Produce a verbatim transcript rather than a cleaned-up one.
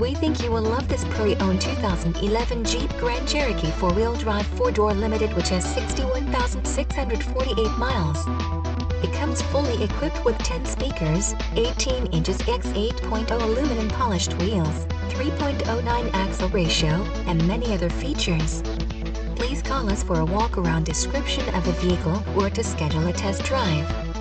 We think you will love this pre-owned two thousand eleven Jeep Grand Cherokee four-wheel drive four-door limited, which has sixty-one thousand six hundred forty-eight miles. It comes fully equipped with ten speakers, eighteen inches by eight point oh aluminum polished wheels, three point oh nine axle ratio, and many other features. Please call us for a walk-around description of the vehicle or to schedule a test drive.